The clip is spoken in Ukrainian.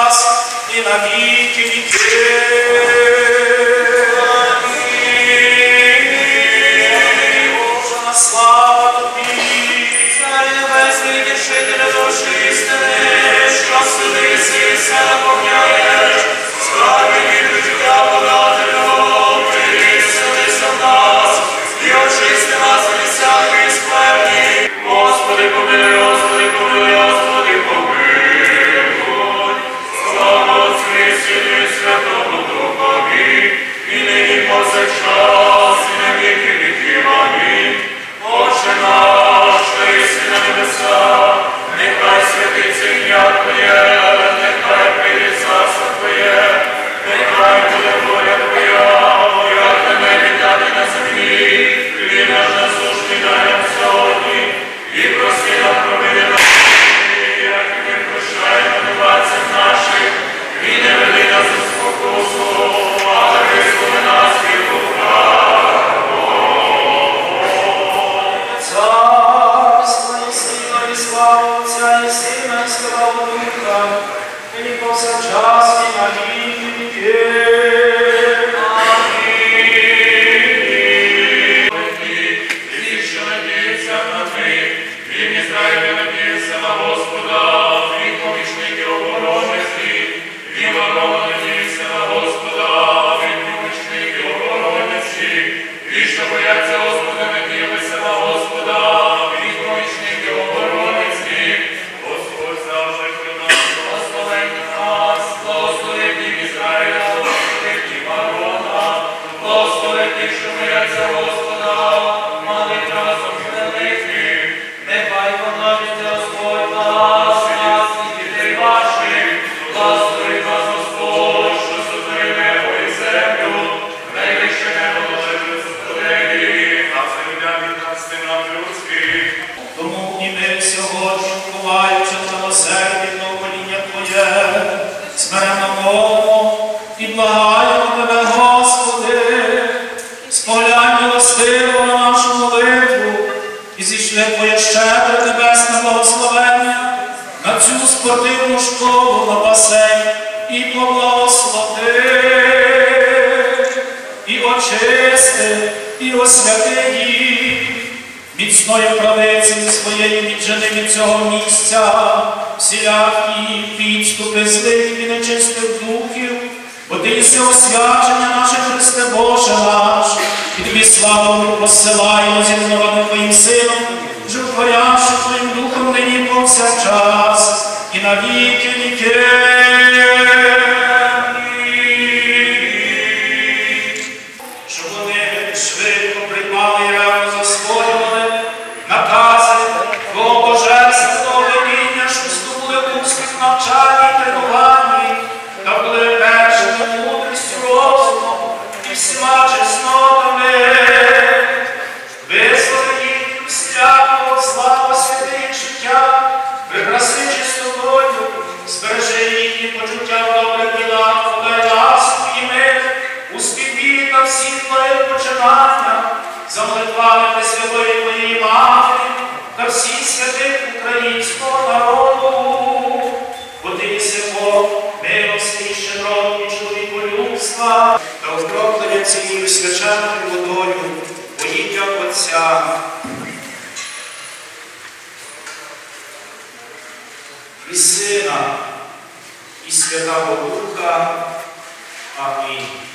час, і на віки віків. Боже, на слава Тобі, Царю Небесний, Втішителю душі істини, що судись і все наповняєш, скарби від життя подателю, приселися в нас, і очисти нас від всякої скверни. Господи, помилуй, Господи, помилуй, Господи, помилуй. Слава Отцю і Сину і Святому Духові, і нині повсякчас, і на віки віків. Амінь. Отче наш, що єси на небесах, нехай святиться ім'я Твоє, нехай прийде царство Твоє, нехай буде воля Твоя, як на небі, так і на землі. Хліб наш насущний дай нам сьогодні, і прости нам провини наші, як і ми прощаємо винуватцям нашим, і не веди нас у спокусу, але визволи нас від лукавого. Царство і сила, і слава Отця, і Сина, і Святого Духа, і повсякчас, і на віки віків. Амінь. Ті, що надіються на них, він Ізраїля надіється на Господа, він помічники оборонниці, він ворога надіється на Господа, він помічники оборонниці, ті, що бояться Господа, надіялися на Господа, він помічники оборонниці. Господь завжди про нас, благословень нас, благослови дім Ізраїля, благослови дім Аарона, благослови тих, що бояться Господа, молить разом з великим. Нехай помножить Господь нас і дітей ваших, благослови нас Господь, що сотворив небо і землю, найвище небо належить Господеві, а земля від нас синам людських. Тому і ми сьогодні, вховаючи милосердя покоління Твоє, смиренно мовимо і благаємо Тебе, Господи, споглянь милостиво на нашу молитву, і зійшли Твоє щедре небесне благословення на цю спортивну школу, на басейн, і поблагослови, і очисти, і освяти їх міцною правицею своєю віджени від цього місця, всілякі підступи злих і нечистих духів, бо Ти єси освячення наше, Христе Боже наш, і Тобі славу посилаємо зі Твоїм Сином, животворящи Твоїм Духом нині повсякчас, і на віки віки. Щоб вони швидко приймали і ревно засвоювали накази Твого божественного веління, що з Тобою в успіх навчанні і тренуванні, та були першими мудрістю розумом і всіма чеснотами. Вислови їх всілякого слава святих життя, прикраси чистотою, збережи їхні почуття в добрих ділах, подай ласку і мир, успіх вірі та всіх Твоїх починання, за молитвами Пресвятої Твоєї Матері та всіх святих українського народу. Бо Ти єси Бог, милости і щедроти чоловіколюбства, та окроплення цією свяченою водою, во ім'я Отця і Сина, і Святого Духа. Амінь.